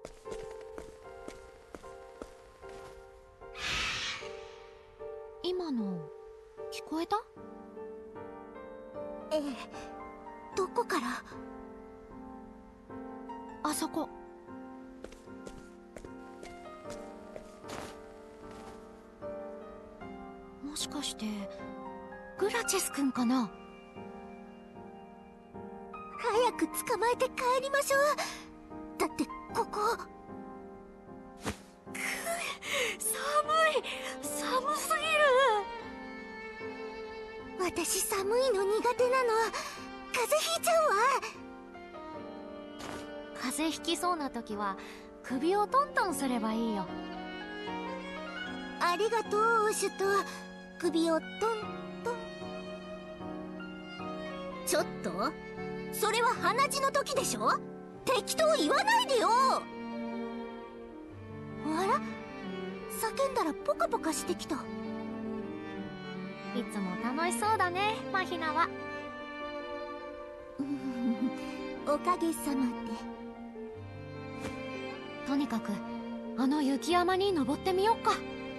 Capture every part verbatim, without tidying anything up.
今の聞こえた？ ええ。どこから？ あそこ。もしかしてグラチェス君かな？ 早く捕まえて帰りましょう。だってここ。く寒い、寒すぎる。私寒いの苦手なの。風邪ひいちゃうわ。 風邪ひきそうな時は首をトントンすればいいよ。 ありがとう、オシュと。首をトントン。ちょっと、それは鼻血の時でしょ。適当言わないでよ。あら、叫んだらポカポカしてきた。 いつも楽しそうだね、マヒナは。 おかげさまで。 とにかくあの雪山に登ってみよっか。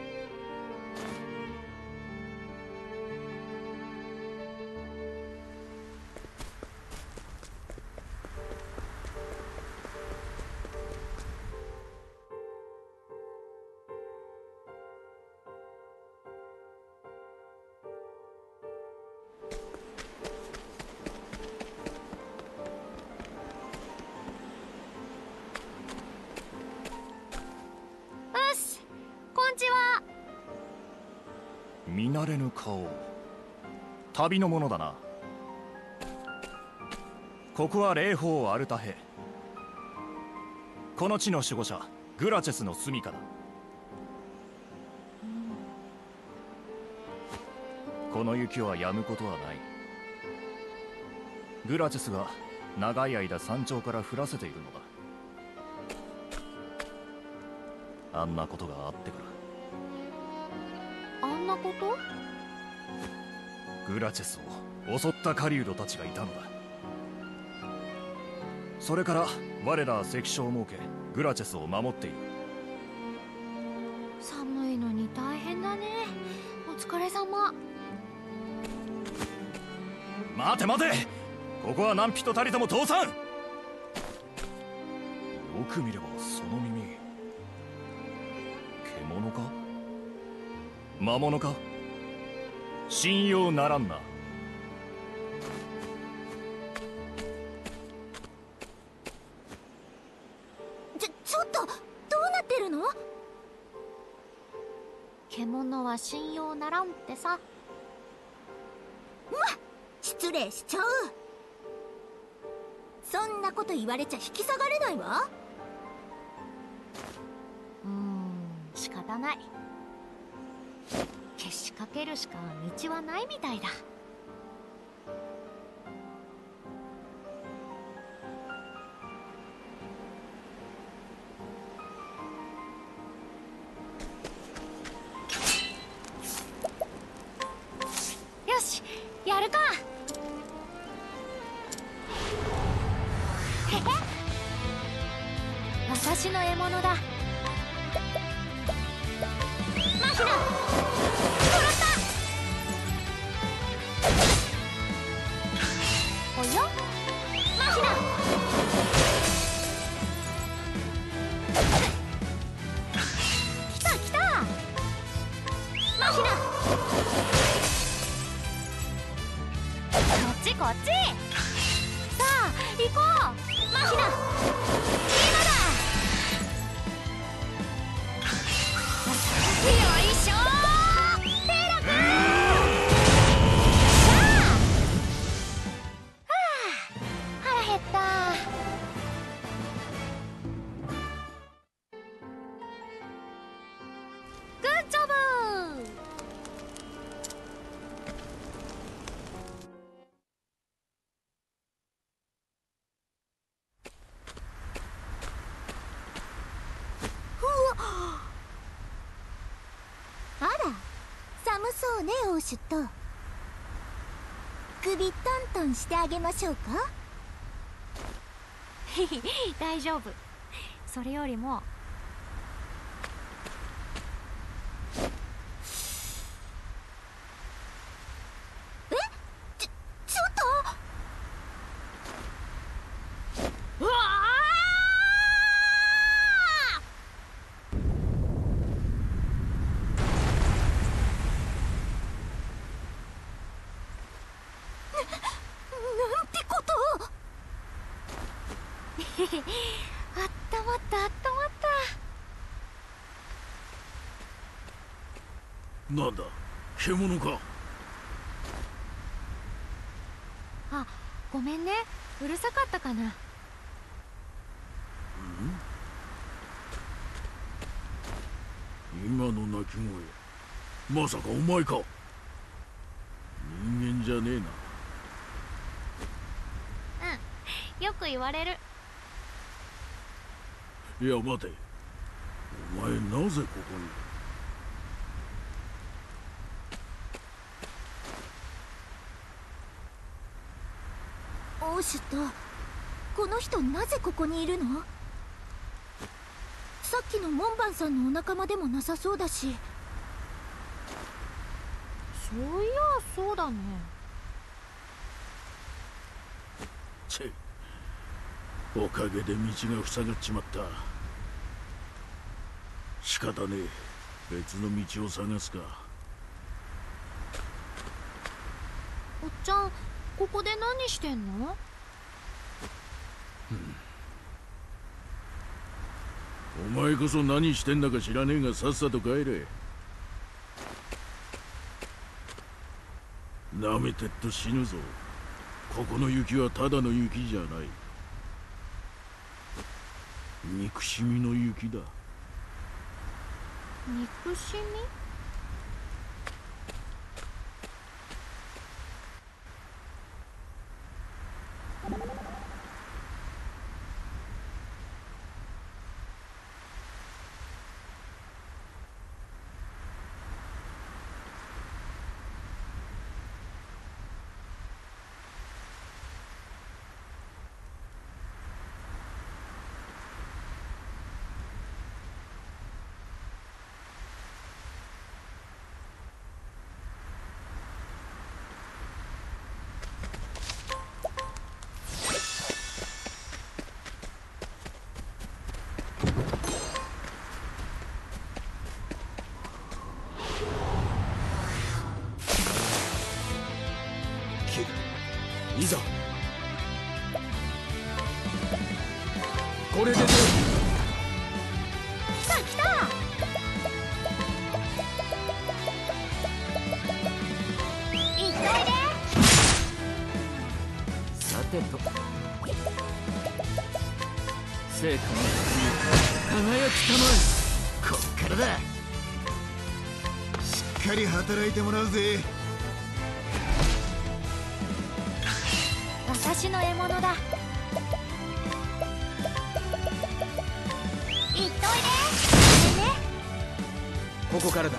見慣れぬ顔。旅の者だな。ここは霊峰アルタヘ。この地の守護者グラチェスの住処だ。この雪は止むことはない。グラチェスが長い間山頂から降らせているのだ。あんなことがあってから。 あんなこと？ グラチェスを襲った狩人たちがいたのだ。それから我らは関所を設け、グラチェスを守っている。 寒いのに大変だね。お疲れ様。 待て待て、ここは何人たりとも通さん。よく見ればその耳、獣か魔物か、信用ならんな。 ちょ、ちょっと、どうなってるの？ 獣は信用ならんってさ。 ま、失礼しちゃう。そんなこと言われちゃ引き下がれないわ。 うーん、仕方ない。けしかけるしか道はないみたいだ。よし、やるか。へへ、私の獲物だ。マヒナ、およ、マヒナ。来た来た、マヒナ。こっちこっち。さあ行こう、マヒナ。今だ。よいしょー、ペラ君。腹減った。グッジョブ。 あら、寒そうね、オシュと。首トントンしてあげましょうか。 へへ、大丈夫。 それよりもちょっと。 うわなんてことを。 へへあったまったあったまった。 なんだ、獣か。 あ、ごめんね、うるさかったかな。 今の鳴き声、まさかお前か。人間じゃねえな。 うん、よく言われる。 いや待て、お前なぜここに。 オーシュとこの人なぜここにいるの？さっきの門番さんのお仲間でもなさそうだし。 そういやそうだね。 チェ、おかげで道が塞がっちまった。仕方ねえ、別の道を探すか。 おっちゃん、ここで何してんの？ お前こそ何してんだか知らねえがさっさと帰れ。なめてっと死ぬぞ。ここの雪はただの雪じゃない。憎しみの雪だ。 憎しみ？ いざこれでね。 来た来た。いっといで。 さてと成果の輝きたまえ。こっからだ。 しっかり働いてもらうぜ。 私の獲物だ。いっといで。ごめんね。 ここからだ。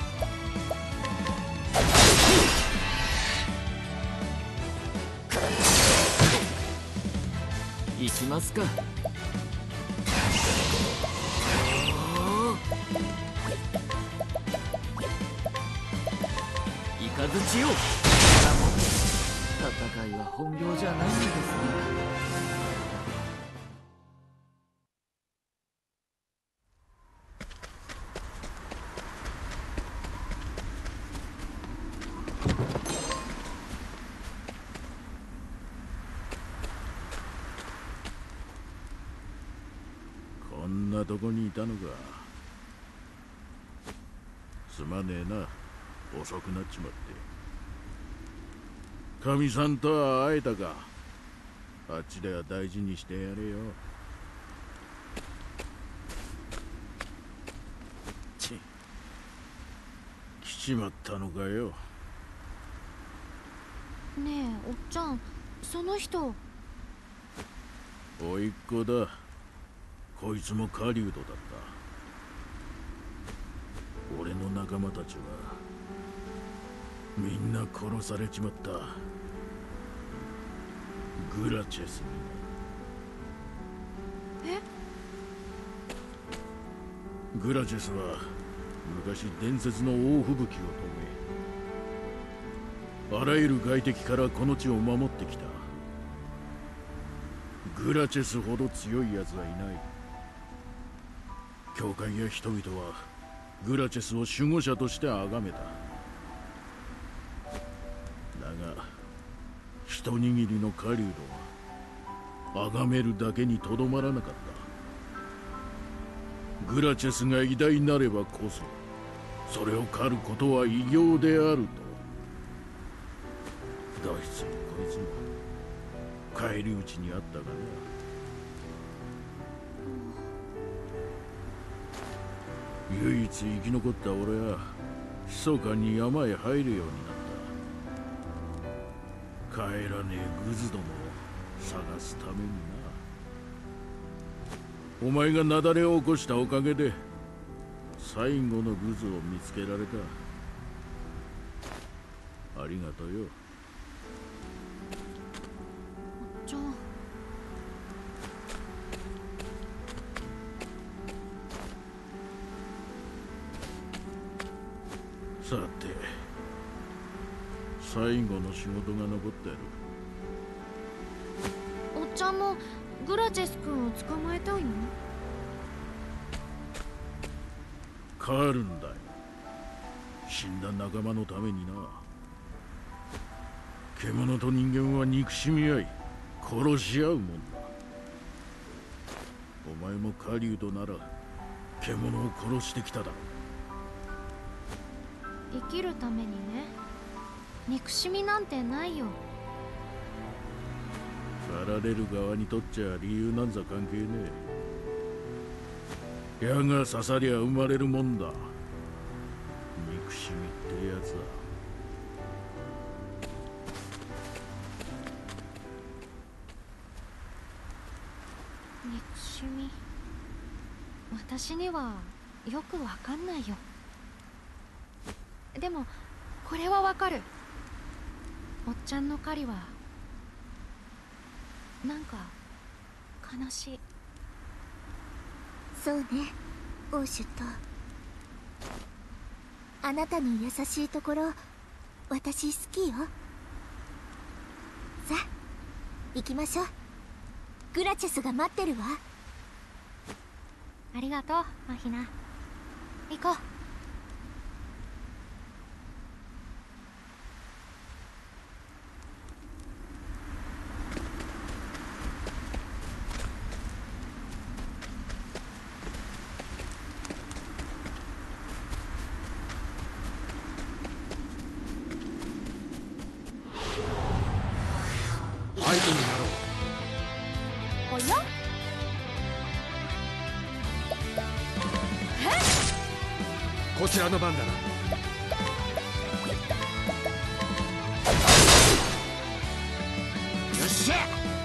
行きますか。イカズチよ。戦いは本業じゃないんですね。 こんなとこにいたのか。すまねえな、遅くなっちまって。かみさんとは会えたか。あっちでは大事にしてやれよ。ち来ちまったのかよ。 ねえおっちゃん、その人。 甥いっ子だ。こいつも狩人だった。俺の仲間たちはみんな殺されちまった。グラチェスに。 え、 グラチェスは昔伝説の大吹雪を止め、あらゆる外敵からこの地を守ってきた。グラチェスほど強い奴はいない。教会や人々はグラチェスを守護者として崇めた。だが一握りの狩人は崇めるだけにとどまらなかった。グラチェスが偉大なればこそそれを狩ることは偉業であると。どいつもこいつも返り討ちにあったがな。唯一生き残った俺は密かに山へ入るようになった。帰らねえグズどもを探すためにな。お前が雪崩を起こしたおかげで最後のグズを見つけられた。ありがとうよ。 じゃあさて最後の仕事が残ってる。 おっちゃんもグラチェス君を捕まえたいの？ 帰るんだよ、死んだ仲間のためにな。獣と人間は憎しみ合い殺し合うもんだ。お前も狩人なら獣を殺してきただろう。 生きるためにね。憎しみなんてないよ。 狩られる側にとっちゃ理由なんざ関係ねえ。矢が刺さりゃ生まれるもんだ。憎しみってやつだ。 憎しみ、私にはよくわかんないよ。でもこれはわかる。おっちゃんの狩りはなんか悲しい。 そうね、オーシュット。あなたの優しいところ私好きよ。さあ行きましょう。グラチェスが待ってるわ。 ありがとうマヒナ。行こう。 相手になろう。 おや？ こちらの番だな。よっしゃ。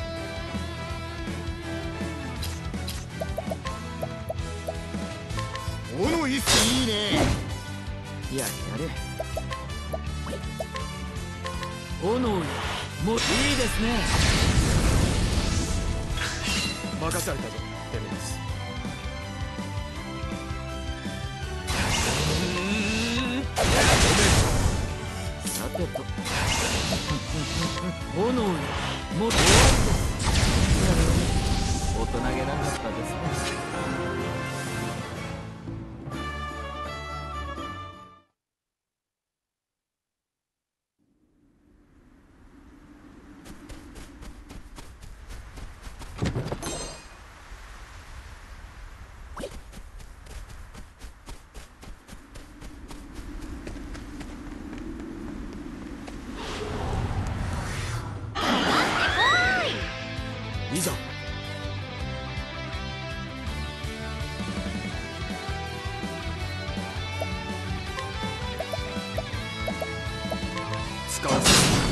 おの一戦いいね。 やれやれ。炎よ、もういいですね。 任されたぞテメリス。 さてと炎よ、もう終わりです。大人げなかったですね。 いざ。使わせ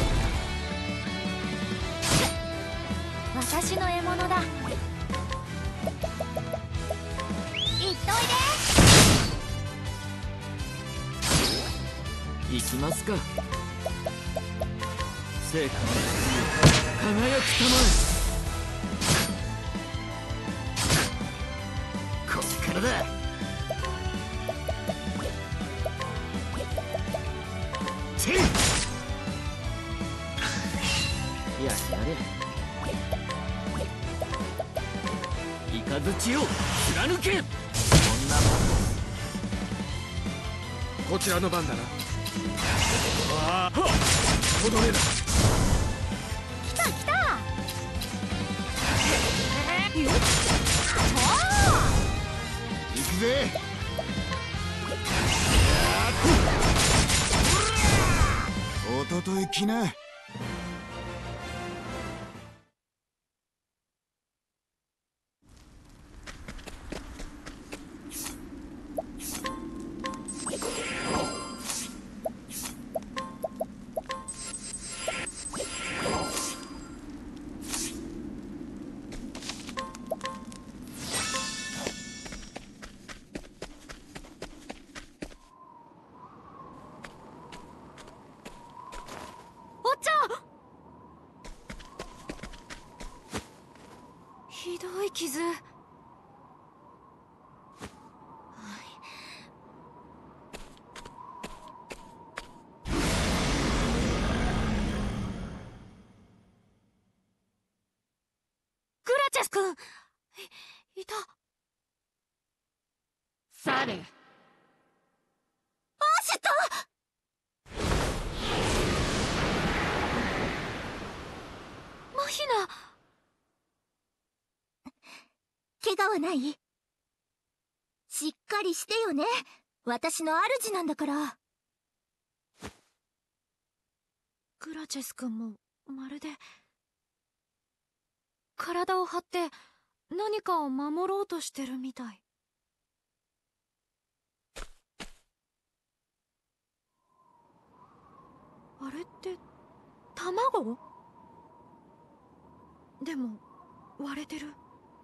私の獲物だ。行っといで。 行きますか。成果の輝きたまえ。 こっからだ。 せい。 やれやれ。雷を貫け。そんなもん。 こちらの番だな。ああ、とどめだ。 来た来た。よっ、 行くぜ。おととい来な。 ひどい傷。グラチェス君、い、いた。 され。 アシュト。 マヒナ。 怪我はない？しっかりしてよね。私の主なんだから。 グラチェス君もまるで体を張って何かを守ろうとしてるみたい。あれって卵？でも割れてる。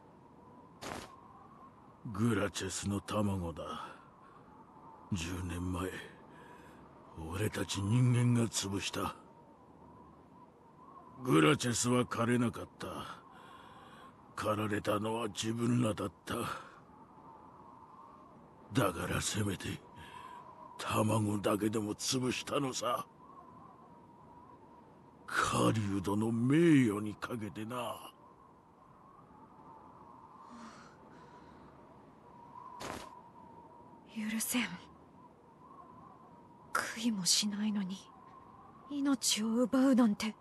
グラチェスの卵だ。じゅうねんまえ俺たち人間が潰した。グラチェスは狩れなかった。狩られたのは自分らだった。だからせめて卵だけでも潰したのさ。狩人の名誉にかけてな。 許せん。悔いもしないのに命を奪うなんて。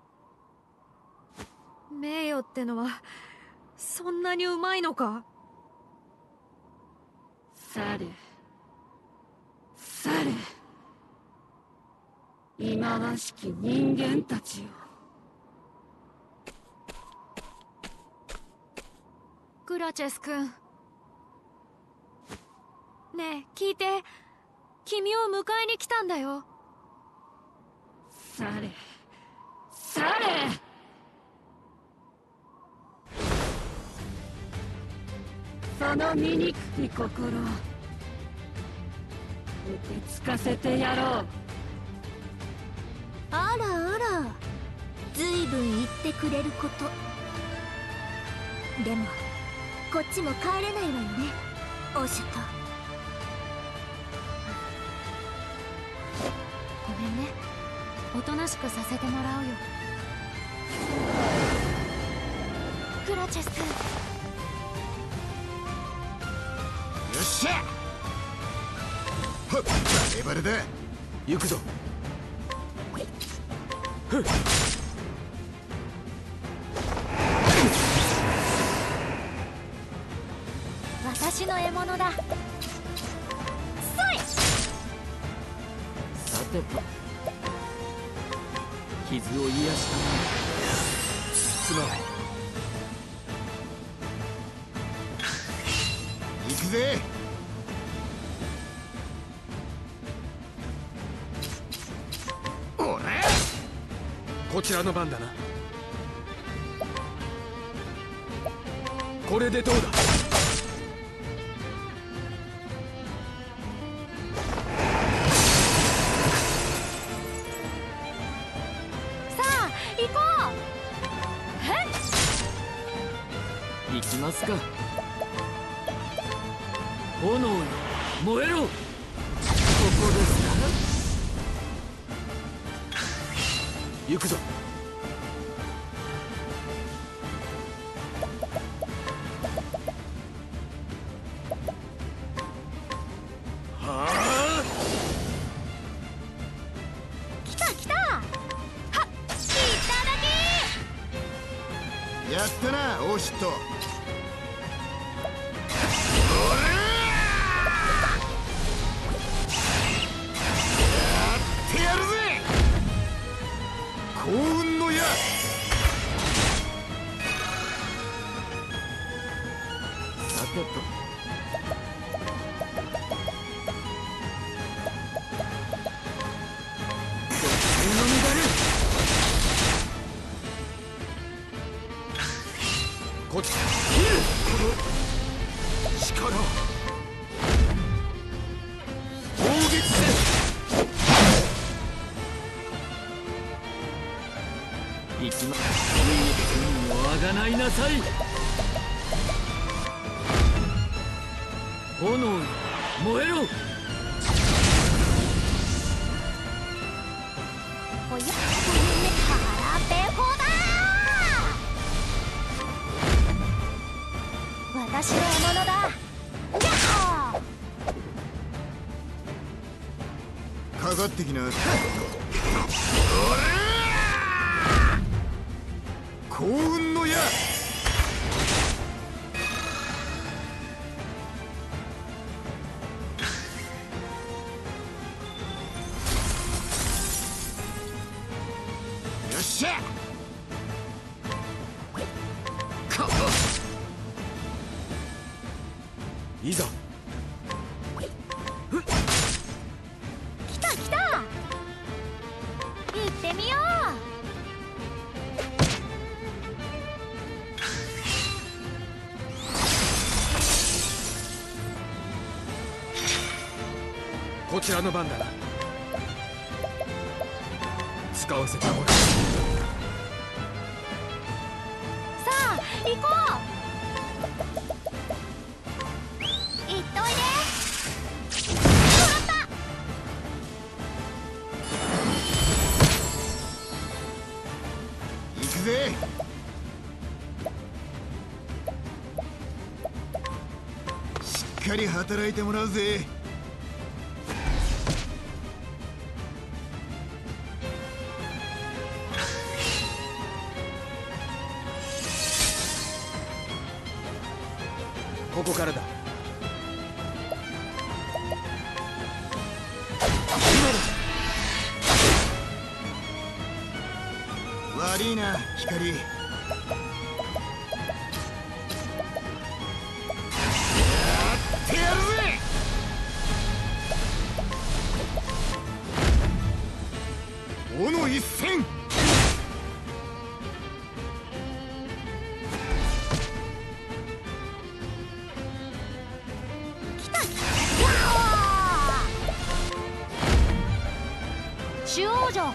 名誉ってのはそんなにうまいのか？ されされ、忌まわしき人間たちよ。 グラチェス君、ねえ聞いて。君を迎えに来たんだよ。 されされ。その醜き心、受けつかせてやろう。 あらあら、ずいぶん言ってくれること。でもこっちも帰れないわよね、オシュト。 ごめんね。おとなしくさせてもらうよ。グラチェス君。 よっしゃ。はっ、バレバレだ。 行くぞ。ふっ。 私の獲物だ。そい。 さてと、傷を癒やしたすまない。 行くぜ。おら。 こちらの番だな。これでどうだ。 行きますか。炎よ燃えろ。ここですか。 行くぞ。はあ。 来た来た。はっ、いただき。 やったなオーシット。やるぜ幸運の矢。 さてとの乱れ。 こっち切る。この力攻撃せ。 行きま運をあがないなさい。炎よ燃えろ。 おや、腹ペコだ。私の獲物だ。じゃあかかってきな。幸運の矢。よっしゃ。 いざ。 来た来た。行ってみよこちらの番だな。使わせてもらう。 う。さあ行こう。行っといで。もらった。 行くぜ。しっかり働いてもらうぜ。 ここからだ。 悪いな光。やってやるぜ。斧一閃。 主王女、ドレモン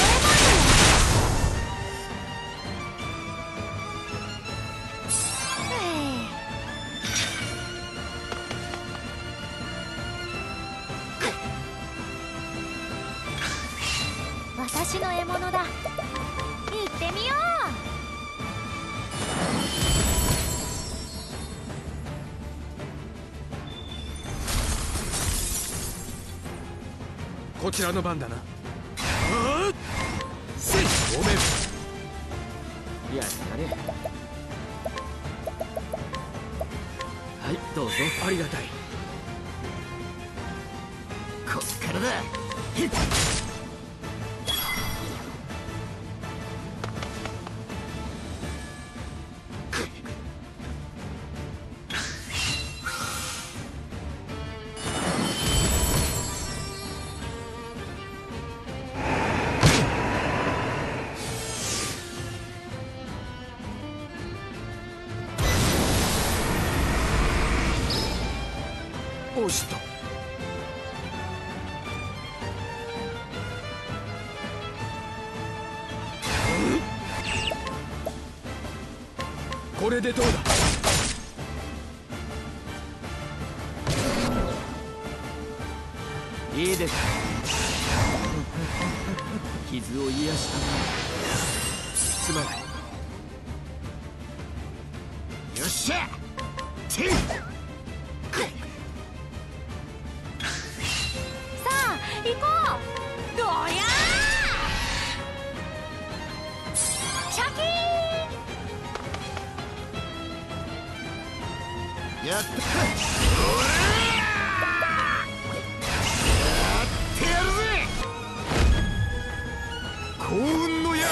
私の獲物だ。行ってみよこちらの番だな。ああせいごめん。 やれやれ。はいどうぞ。 ありがたい。 こっからだ。ひっ。 押した。これでどうだ。 いいです。 傷を癒したますまない。 よっしゃていさあ行こう。どやーシャキーン。 やったおらやってやるぜ幸運の矢。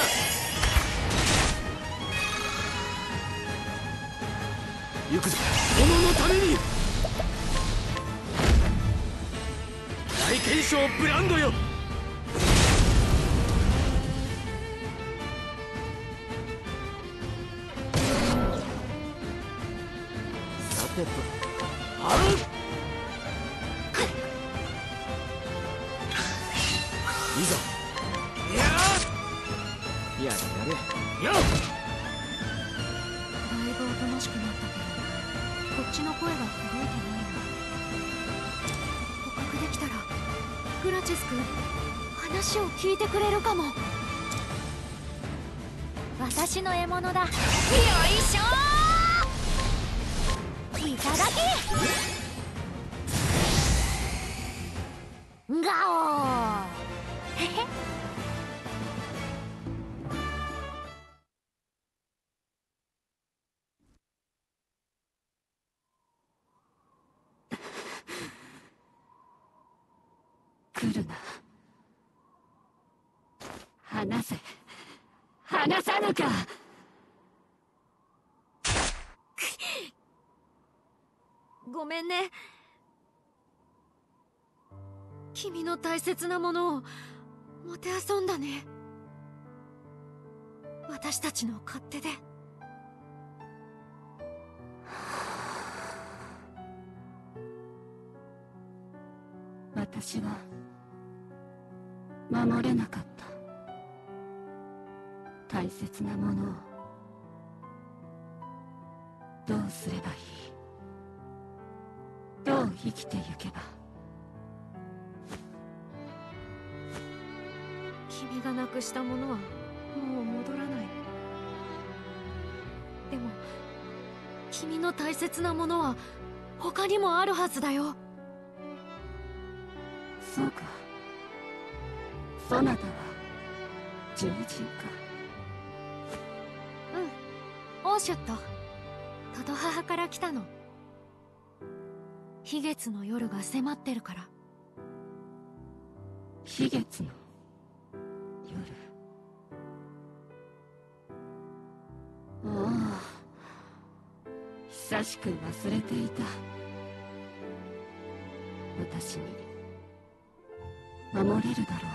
行くぞ己のために。大賢章ブランドよ。 さてとあるいざ。ややれやれ。 やだいぶおとなしくなったけど、こっちの声が届いてないな。捕獲できたらグラチェス君話を聞いてくれるかも。 私の獲物だ。よいしょー。いただきガオーへへ。 来るな。離せ。離さぬか。 ごめんね。君の大切なものをもてあそんだね。私たちの勝手で。 私は守れなかった。大切なものをどうすればいい。どう生きてゆけば。 君がなくしたものはもう戻らない。でも君の大切なものは他にもあるはずだよ。 そうか。そなたは獣人か。 うん、オーシュットトト母から来たの。悲月の夜が迫ってるから。 悲月の夜。ああ、久しく忘れていた。私に守れるだろうか。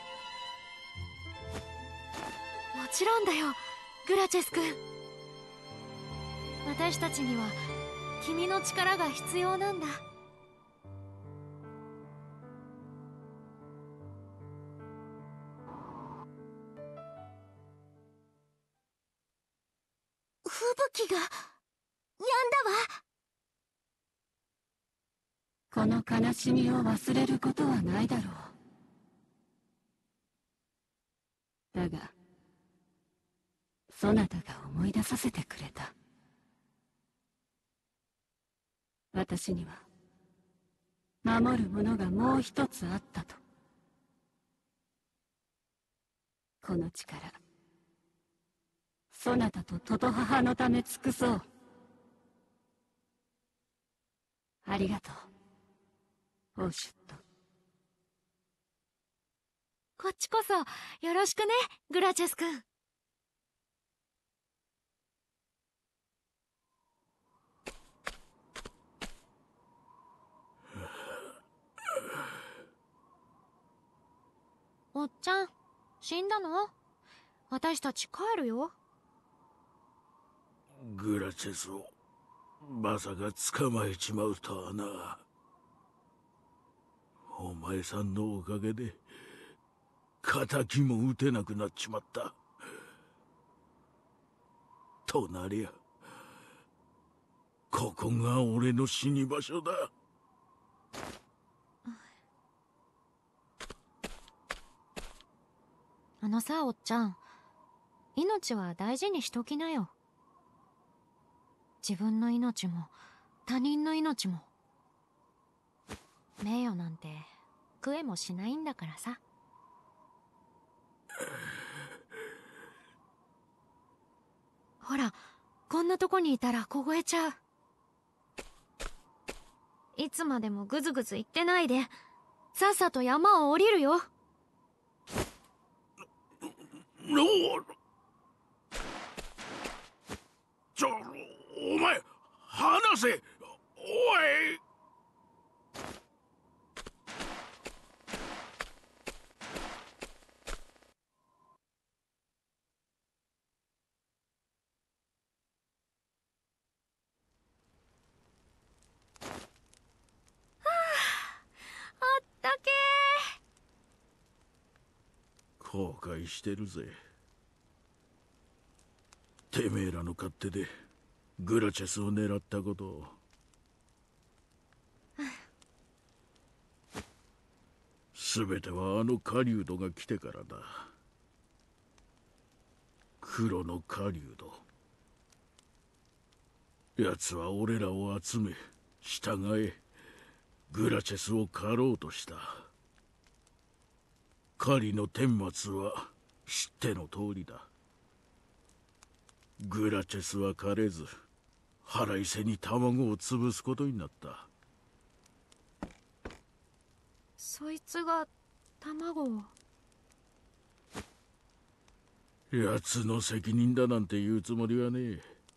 もちろんだよ、グラチェス君。私たちには君の力が必要なんだ。 吹雪が止んだわ。 この悲しみを忘れることはないだろう。だがそなたが思い出させてくれた。私には守るものがもう一つあったと。この力、そなたとトト母のため尽くそう。ありがとう、オーシュット。 こっちこそよろしくね、グラチェス君。おっちゃん、死んだの？私たち帰るよ。 グラチェスをまさか捕まえちまうとはな。お前さんのおかげで敵も撃てなくなっちまった。となりゃここが俺の死に場所だ。 あのさ、おっちゃん、命は大事にしときなよ。自分の命も他人の命も。名誉なんて食えもしないんだからさ。ほら、こんなとこにいたら凍えちゃう。いつまでもぐずぐず言ってないで、さっさと山を降りるよ。 ローちょ、お前離せ。おい。 だけー後悔してるぜ。てめえらの勝手でグラチェスを狙ったことを。全てはあの狩人が来てからだ。黒の狩人。奴は俺らを集め従えグラチェスを狩ろうとした。狩りの顛末は知っての通りだ。グラチェスは狩れず腹いせに卵を潰すことになった。 そいつが卵を。 奴の責任だなんて言うつもりはねえ。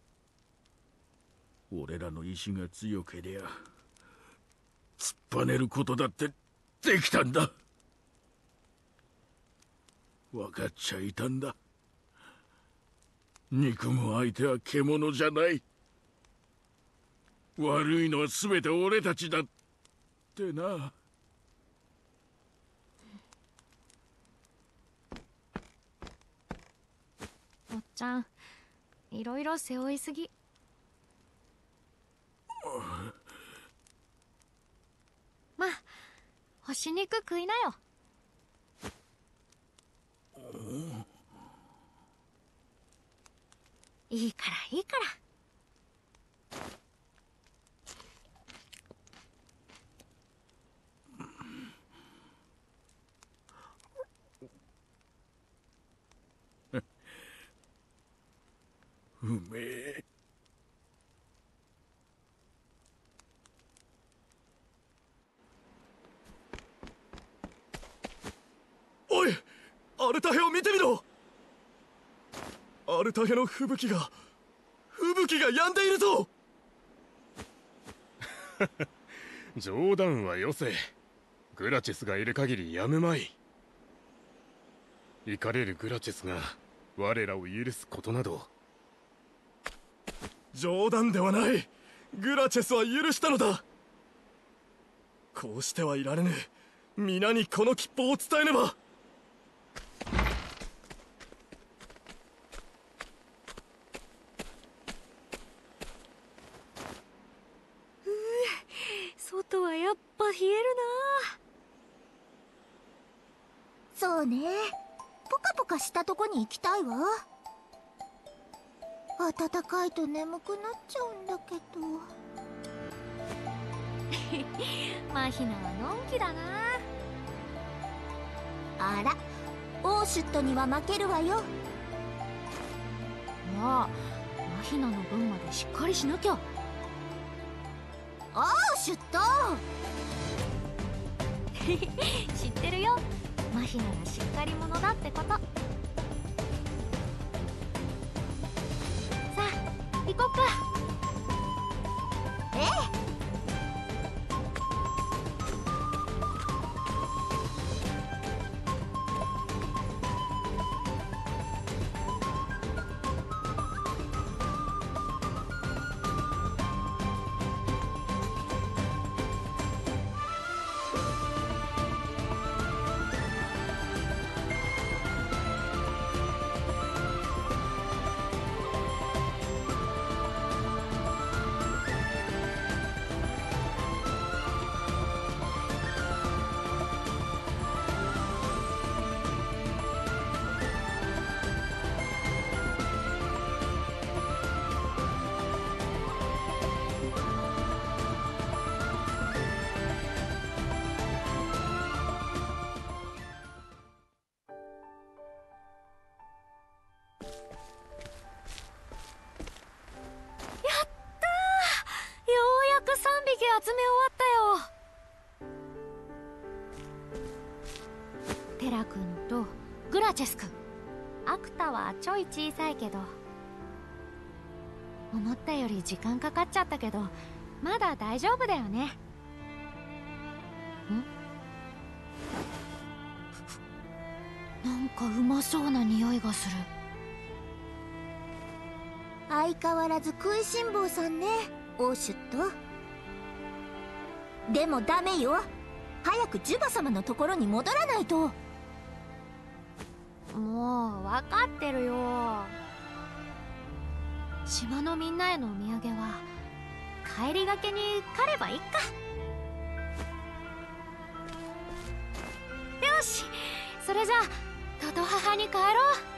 俺らの意志が強けりゃ突っぱねることだってできたんだ。分かっちゃいたんだ。憎む相手は獣じゃない。悪いのは全て俺たちだってな。 おっちゃん、いろいろ背負いすぎ。まあ、干し肉食いなよ。いいからいいから。 うめえ。 おい、アルタヘを見てみろ。アルタヘの吹雪が吹雪が止んでいるぞ。 冗談はよせ。グラチェスがいる限りやむまい。怒れるグラチェスが我らを許すことなど。 冗談ではない。グラチェスは許したのだ。こうしてはいられぬ。皆にこの吉報を伝えねば。 外はやっぱ冷えるな。 そうね、ポカポカしたとこに行きたいわ。暖かいと眠くなっちゃうんだけど。 マヒナはのんきだな。 あら、オーシュットには負けるわよ。 まあ、マヒナの分までしっかりしなきゃ。 オーシュット知ってるよ。マヒナがしっかり者だってこと。さあ、行こっか。 ええ。 テラ君とグラチェス君。アクタはちょい小さいけど、思ったより時間かかっちゃったけどまだ大丈夫だよね。んなんかうまそうな匂いがする。 相変わらず食いしん坊さんね、オーシュット。でもダメよ、早くジュバ様のところに戻らないと。 もう分かってるよ。島のみんなへのお土産は帰りがけに狩ればいいか。よし、それじゃあトト母に帰ろう。